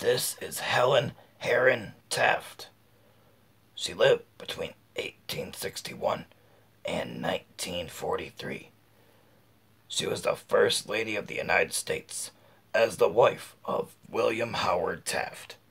This is Helen Herron Taft. She lived between 1861 and 1943. She was the First Lady of the United States as the wife of William Howard Taft.